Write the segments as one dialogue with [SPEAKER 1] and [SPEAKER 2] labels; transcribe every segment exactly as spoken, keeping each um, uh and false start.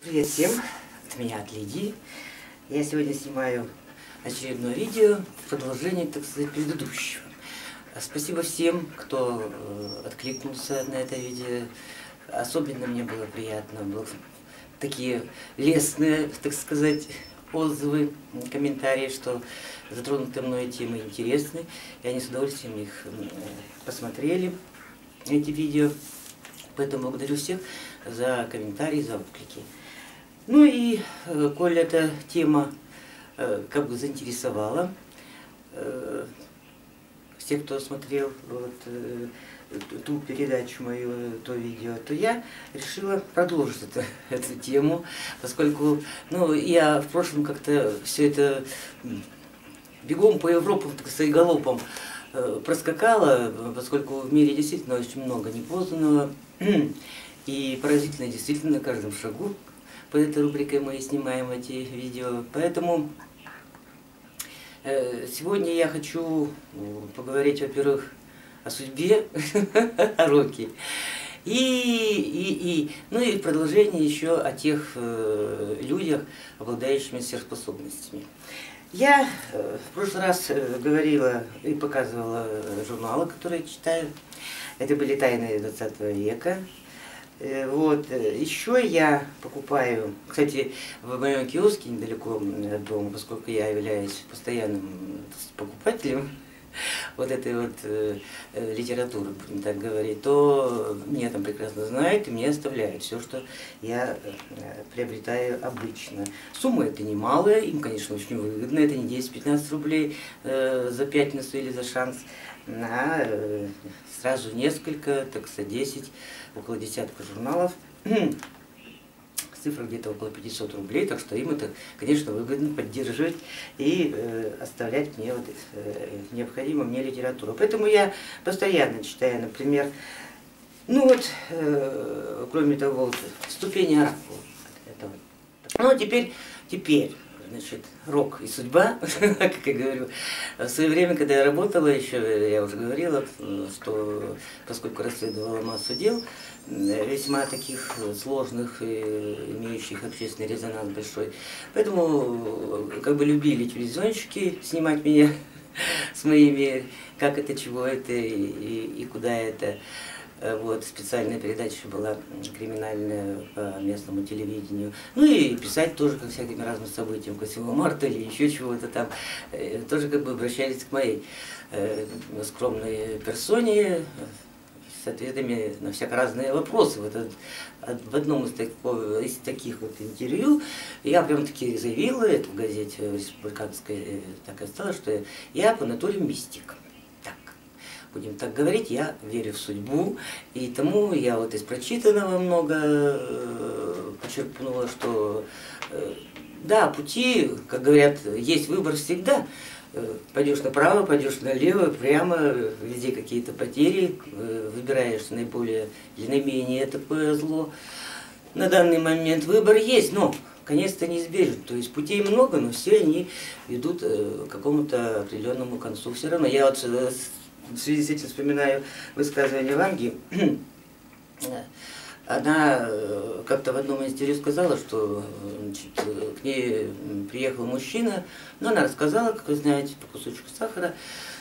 [SPEAKER 1] Привет всем, от меня, от Лидии. Я сегодня снимаю очередное видео в продолжении, так сказать, предыдущего. Спасибо всем, кто откликнулся на это видео. Особенно мне было приятно, было такие лестные, так сказать, отзывы, комментарии, что затронутые мной темы интересны. И они с удовольствием их посмотрели, эти видео. Поэтому благодарю всех за комментарии, за отклики. Ну и, э, коль эта тема э, как бы заинтересовала э, всех, кто смотрел вот, э, ту передачу мою, то видео, то я решила продолжить это, эту тему, поскольку ну, я в прошлом как-то все это бегом по Европам, так сказать, галопом э, проскакала, поскольку в мире действительно очень много непознанного и поразительно действительно на каждом шагу. Под этой рубрикой мы снимаем эти видео. Поэтому э, сегодня я хочу поговорить, во-первых, о судьбе Роки. И, и, и, ну и продолжение еще о тех э, людях, обладающими сверхспособностями. Я э, в прошлый раз э, говорила и показывала журналы, которые читаю. Это были «Тайны двадцатого века». Вот. Еще я покупаю, кстати, в моем киоске недалеко от дома, поскольку я являюсь постоянным покупателем вот этой вот э, литературы, будем так говорить, то меня там прекрасно знают и мне оставляют все, что я э, приобретаю обычно. Сумма это немалая, им, конечно, очень выгодно, это не десять-пятнадцать рублей э, за пятницу или за шанс, а э, сразу несколько, так сказать, десять, около десятка журналов. Цифра где-то около пятисот рублей, так что им это, конечно, выгодно поддерживать и э, оставлять мне вот, э, необходимую мне литературу. Поэтому я постоянно читаю, например, ну вот, э, кроме того, вот, «Ступени оракула». Ну, теперь, теперь, значит, рок и судьба, как я говорю. В свое время, когда я работала, еще я уже говорила, что поскольку расследовала массу дел, весьма таких сложных и имеющих общественный резонанс большой. Поэтому как бы любили телевизионщики снимать меня с моими, как это, чего это и, и, и куда это. Вот, специальная передача была криминальная по местному телевидению. Ну и писать тоже ко всяким разным событиям, к восьмому марта или еще чего-то там. Тоже как бы обращались к моей э, скромной персоне с ответами на всяко разные вопросы. Вот от, в одном из, такого, из таких вот интервью я прям таки заявила, это в газете республиканской так и стало, что я по натуре мистик. Будем так говорить, я верю в судьбу, и тому я вот из прочитанного много э, почерпнула, что э, да, пути, как говорят, есть выбор всегда. Э, пойдешь направо, пойдешь налево, прямо, везде какие-то потери, э, выбираешь наиболее или наименее такое зло. На данный момент выбор есть, но конец-то неизбежен. То есть путей много, но все они ведут э, к какому-то определенному концу. Все равно я вот э, в связи с этим вспоминаю высказывание Ванги. Она как-то в одном интервью сказала, что значит, к ней приехал мужчина, но она рассказала, как вы знаете, по кусочку сахара,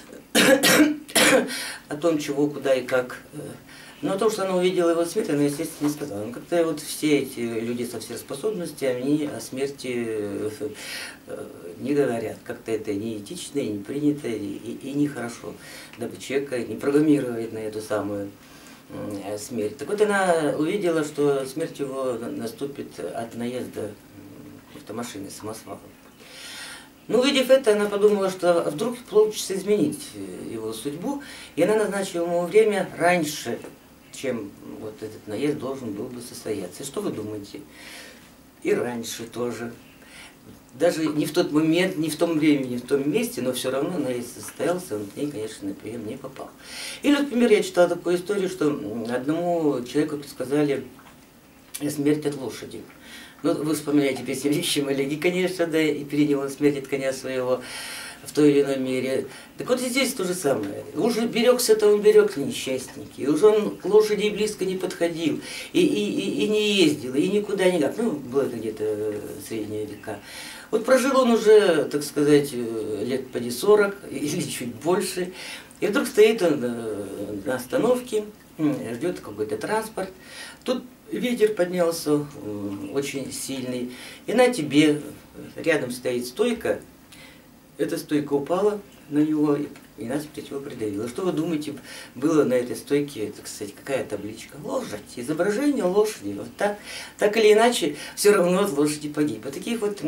[SPEAKER 1] о том, чего, куда и как. Но то, что она увидела его смерть, она, естественно, не сказала. Ну, как-то вот все эти люди со сверхспособностями, они о смерти не говорят. Как-то это не этично, не принято и, и нехорошо, дабы человека не программировать на эту самую смерть. Так вот она увидела, что смерть его наступит от наезда автомашины, самосвала. Ну, увидев это, она подумала, что вдруг получится изменить его судьбу, и она назначила ему время раньше, чем вот этот наезд должен был бы состояться. И что вы думаете? И раньше тоже. Даже не в тот момент, не в том времени, не в том месте, но все равно наезд состоялся, он к ней, конечно, на прием не попал. Или, например, я читала такую историю, что одному человеку предсказали смерть от лошади. Ну, вы вспоминаете песню «Вещи Малеги», конечно, да, и перенял он смерть от коня своего. в той или иной мере. Так вот и здесь то же самое. Уже берегся-то он берег несчастники, и уже он к лошади близко не подходил, и, и, и, и не ездил, и никуда никак. Ну, было это где-то средние века. Вот прожил он уже, так сказать, лет поди сорок или чуть больше, и вдруг стоит он на остановке, ждет какой-то транспорт. Тут ветер поднялся очень сильный, и на тебе рядом стоит стойка. Эта стойка упала на него и, и насмерть его придавила. Что вы думаете, было на этой стойке, так сказать, какая табличка? Лошадь, изображение лошади. Вот так, так или иначе, все равно от лошади погиб. И таких вот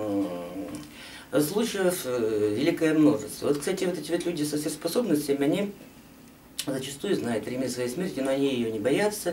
[SPEAKER 1] случаев великое множество. Вот, кстати, вот эти вот люди со сверхспособностями, они зачастую знают время своей смерти, но они ее не боятся.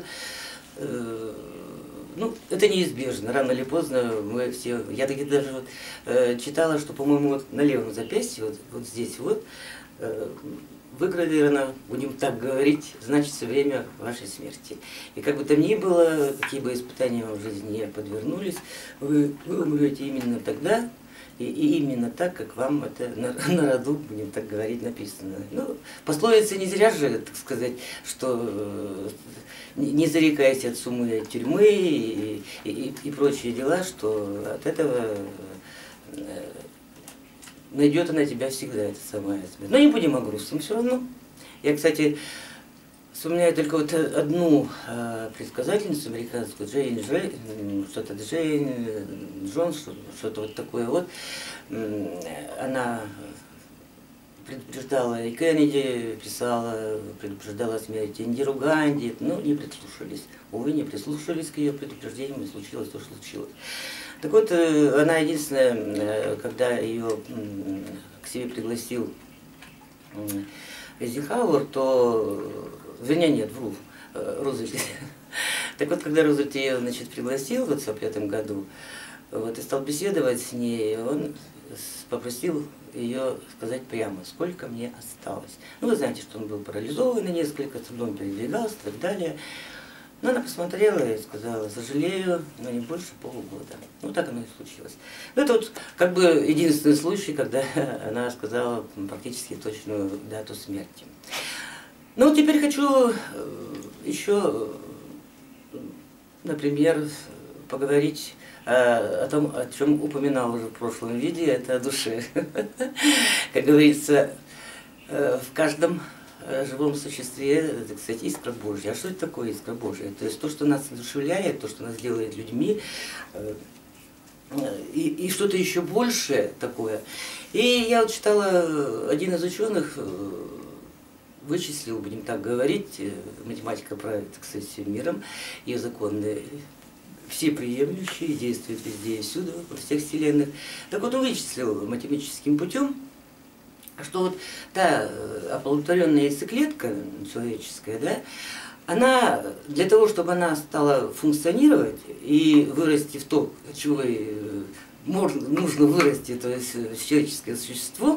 [SPEAKER 1] Ну, это неизбежно, рано или поздно мы все, я таки даже вот, э, читала, что, по-моему, вот на левом запястье, вот, вот здесь вот, э, выгравировано, будем так говорить, значится время вашей смерти. И как бы там ни было, какие бы испытания вам в жизни не подвернулись, вы, вы умрете именно тогда, и, и именно так, как вам это на, на роду, будем так говорить, написано. Ну, пословица не зря же, так сказать, что э, не зарекайся от суммы, от тюрьмы и, и, и прочие дела, что от этого э, найдет она тебя всегда, эта самая смерть. Но не будем о грустном все равно. Я, кстати, вспоминаю только вот одну э, предсказательницу американскую, Джейн Джей, что-то Джейн Джонс, что-то вот такое вот. Она предупреждала и Кеннеди, писала, предупреждала о смерти Индиру Ганди, но не прислушались. Увы, не прислушались к ее предупреждениям, и случилось то, что случилось. Так вот, она единственная, когда ее к себе пригласил Эйзенхауэр, то, вернее, нет, вру, Рузвельт. Так вот, когда Рузвельт ее, значит, пригласил вот в сорок пятом году, вот, и стал беседовать с ней, он попросил ее сказать прямо, сколько мне осталось. Ну, вы знаете, что он был парализован на несколько, с трудом передвигался и так далее. Но она посмотрела и сказала, сожалею, но не больше полугода. Ну, так оно и случилось. Ну, это вот как бы единственный случай, когда она сказала практически точную дату смерти. Ну, вот теперь хочу еще, например, поговорить о том, о чем упоминал уже в прошлом видео, это о душе. Как говорится, в каждом живом существе, так сказать, искра Божья. А что это такое искра Божья? То есть то, что нас одушевляет, то, что нас делает людьми, и, и что-то еще большее такое. И я вот читала, один из ученых вычислил, будем так говорить, математика правит, так сказать, миром, ее законы всеприемлющие, действуют везде и всюду, во всех вселенных. Так вот, он вычислил математическим путем, что вот та оплодотворенная яйцеклетка человеческая, да, она для того, чтобы она стала функционировать и вырасти в то, чего можно, нужно вырасти, то есть человеческое существо,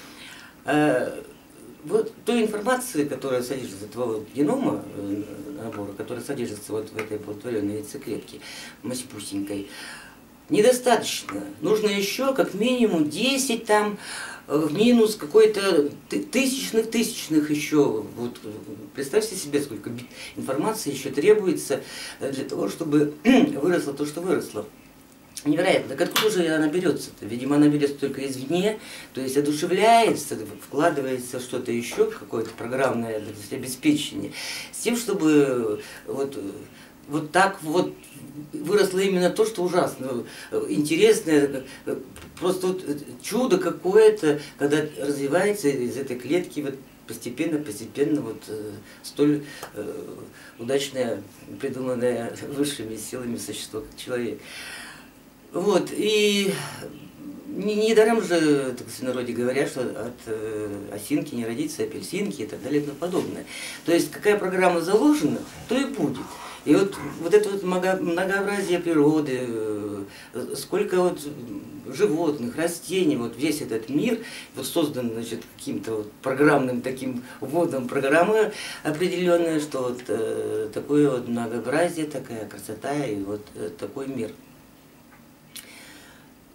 [SPEAKER 1] вот той информации, которая содержится, того генома набора, который содержится вот в этой оплодотворенной яйцеклетке, масипусенькой, недостаточно. Нужно еще как минимум десять там, в минус какой-то тысячных, тысячных еще. Вот, представьте себе, сколько информации еще требуется для того, чтобы выросло то, что выросло. Невероятно. Так откуда же она берется-то? Видимо, она берется только извне, то есть одушевляется, вкладывается что-то еще, какое-то программное, так сказать, обеспечение, с тем, чтобы вот, вот так вот выросло именно то, что ужасно, интересное, просто вот чудо какое-то, когда развивается из этой клетки вот постепенно, постепенно вот столь удачное, придуманное высшими силами существо, как человек. Вот, и недаром же, так в народе говорят, что от э, осинки не родится апельсинки и так далее и тому подобное. То есть какая программа заложена, то и будет. И вот, вот это вот многообразие природы, э, сколько вот животных, растений, вот весь этот мир вот создан, значит, каким-то вот программным таким вводом программы определенной, что вот э, такое вот многообразие, такая красота и вот э, такой мир.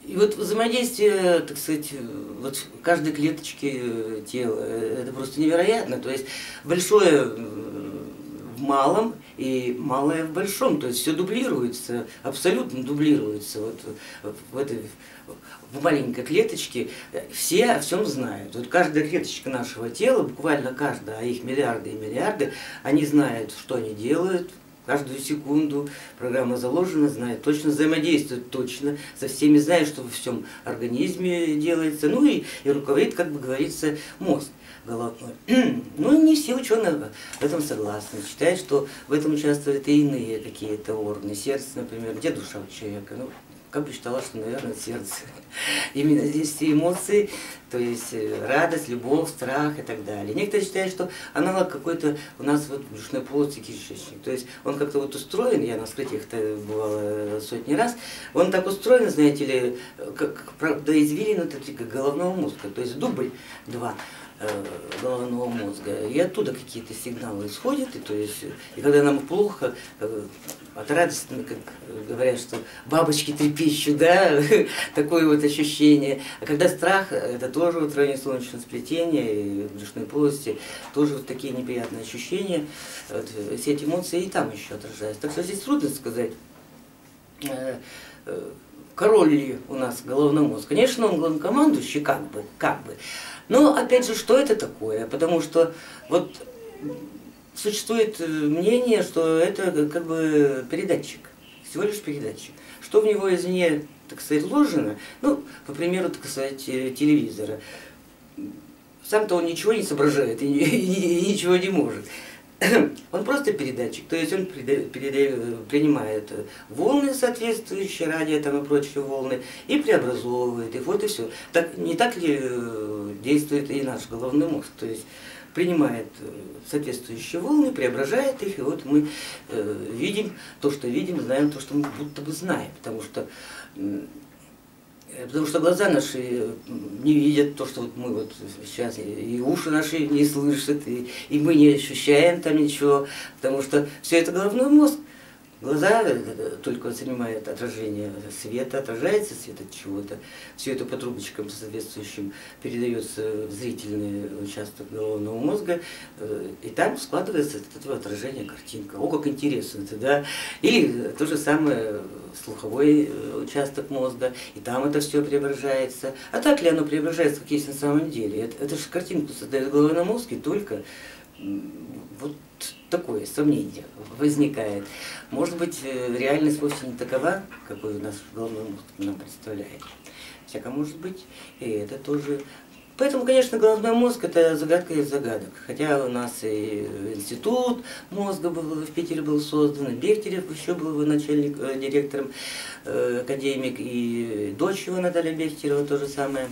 [SPEAKER 1] И вот взаимодействие, так сказать, вот каждой клеточки тела, это просто невероятно. То есть большое в малом и малое в большом. То есть все дублируется, абсолютно дублируется. Вот в этой в маленькой клеточке все о всем знают. Вот каждая клеточка нашего тела, буквально каждая, а их миллиарды и миллиарды, они знают, что они делают. Каждую секунду программа заложена, знает точно, взаимодействует точно, со всеми знает, что во всем организме делается. Ну и, и руководит, как бы говорится, мозг головной. Ну не все ученые в этом согласны. Считают, что в этом участвуют и иные какие-то органы. Сердце, например, где душа у человека? Ну, как бы считала, что, наверное, сердце. Именно здесь все эмоции, то есть радость, любовь, страх и так далее. Некоторые считают, что аналог какой-то у нас вот брюшной полости кишечник. То есть он как-то вот устроен, я на вскрытиях-то бывало сотни раз, он так устроен, знаете ли, как, правда, извилин это как головного мозга, то есть дубль два головного мозга, и оттуда какие-то сигналы исходят, и, то есть, и когда нам плохо, от радости, как говорят, что бабочки трепещут, да, такое вот ощущение. А когда страх, это тоже вот в районе солнечного сплетения и в брюшной полости, тоже вот такие неприятные ощущения, вот, все эти эмоции и там еще отражаются. Так что здесь трудно сказать, король ли у нас головной мозг. Конечно, он главнокомандующий, как бы, как бы. Но, опять же, что это такое? Потому что вот существует мнение, что это как бы передатчик, всего лишь передатчик. Что в него извне, так сказать, вложено, ну, по примеру, так сказать, телевизора. Сам-то он ничего не соображает и, и, и ничего не может. Он просто передатчик, то есть он принимает волны соответствующие, радио там и прочие волны, и преобразовывает их, вот и все. Так, не так ли действует и наш головной мозг? То есть принимает соответствующие волны, преображает их, и вот мы э, видим то, что видим, знаем то, что мы будто бы знаем, потому что Потому что глаза наши не видят то, что вот мы вот сейчас, и уши наши не слышат, и, и мы не ощущаем там ничего, потому что все это головной мозг. Глаза только занимают отражение света, отражается свет от чего-то, все это по трубочкам соответствующим передается в зрительный участок головного мозга, и там складывается от этого отражения картинка. О, как интересно это, да? Или то же самое слуховой участок мозга, и там это все преображается. А так ли оно преображается, как есть на самом деле? Это, это же картинку создает головной мозг, и только вот такое сомнение возникает. Может быть, реальность вовсе не такова, какой у нас головной мозг нам представляет. Всяко может быть, и это тоже. Поэтому, конечно, головной мозг – это загадка из загадок. Хотя у нас и институт мозга был, в Питере был создан, и Бехтерев еще был начальник, директором, академик, и дочь его Наталья Бехтерева то же самое.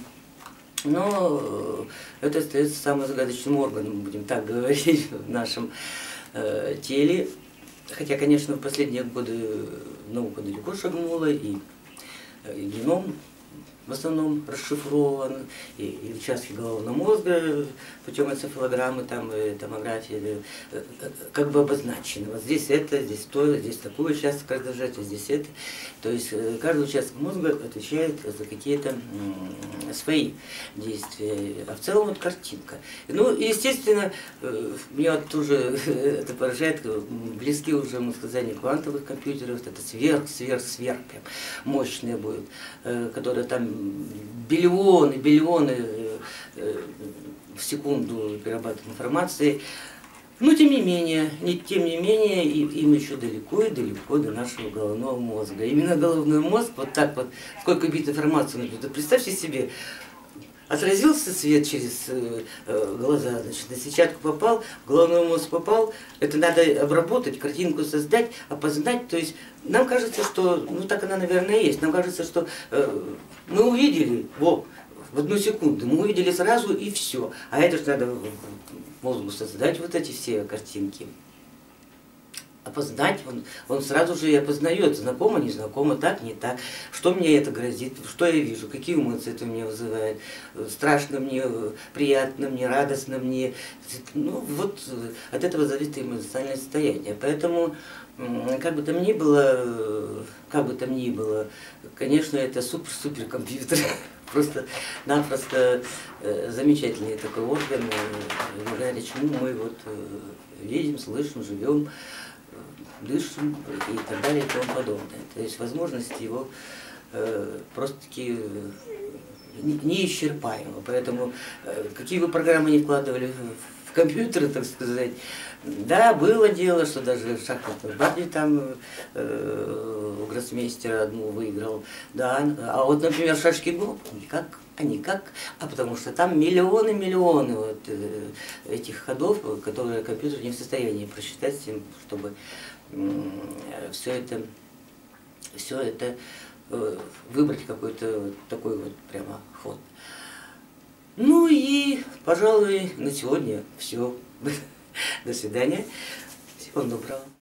[SPEAKER 1] Но это остается самым загадочным органом, будем так говорить, в нашем э, теле. Хотя, конечно, в последние годы наука далеко шагнула, и, и геном в основном расшифрован, и, и участки головного мозга путем энцефалограммы, там, томографии, как бы обозначены. Вот здесь это, здесь то, здесь такой участок раздражает, здесь это. То есть каждый участок мозга отвечает за какие-то свои действия, а в целом вот картинка. Ну, естественно, меня вот тоже это поражает, близки уже мы сказали квантовых компьютеров, это сверх, сверх, сверх, прям мощные будут, которые там биллионы, биллионы в секунду перерабатывают информации. Но тем не менее, не, тем не менее, им еще далеко и далеко до нашего головного мозга. Именно головной мозг, вот так вот, сколько бит информации нужно. Представьте себе, отразился свет через э, глаза, значит, на сетчатку попал, в головной мозг попал, это надо обработать, картинку создать, опознать. То есть нам кажется, что, ну так она, наверное, есть, нам кажется, что э, мы увидели, во, в одну секунду, мы увидели сразу и все. А это же надо мозгу создать вот эти все картинки. опознать, он, он сразу же и опознает, знакомо, не знакомо, так, не так, что мне это грозит, что я вижу, какие эмоции это мне вызывает, страшно мне, приятно мне, радостно мне. Ну вот от этого зависит эмоциональное состояние. Поэтому, как бы там ни было, как бы там ни было, конечно, это супер-супер компьютер. Просто-напросто э, замечательный такой орган, э, благодаря чему мы вот э, видим, слышим, живем, э, дышим и так далее и тому подобное. То есть возможности его э, просто-таки э, неисчерпаемы. Поэтому э, какие бы программы ни вкладывали в, в компьютеры, так сказать, да, было дело, что даже шахматную партию там э, у гроссмейстера одну выиграл, да, а вот, например, шашки го, никак, а никак, а потому что там миллионы-миллионы вот, э, этих ходов, которые компьютер не в состоянии просчитать, чтобы э, все это, все это э, выбрать какой-то вот такой вот прямо ход. Ну и, пожалуй, на сегодня все. До свидания. Всего доброго.